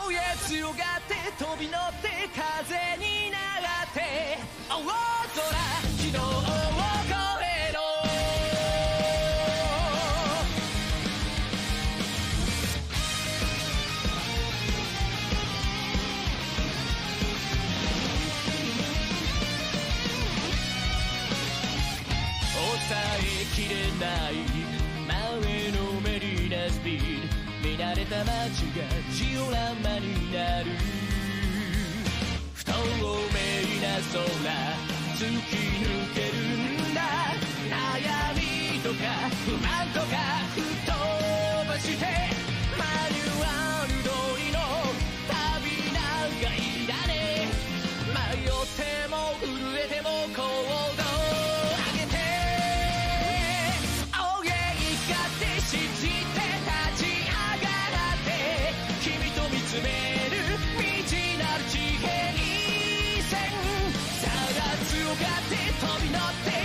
Oh yeah 強がって飛び乗って風に流って大空昨日を越えろ抑えきれない前のめりなスピード見慣れた街がジオラマになる不透明な空突き抜けるんだ悩みとか不満とか吹っ飛ばしてマニュアル通りの旅なんかいらねえ迷っても震えても行動上げて Oh yeah 生かって信じて立ち上がって君と見つめる未知なる地平線さあ強がって飛び乗って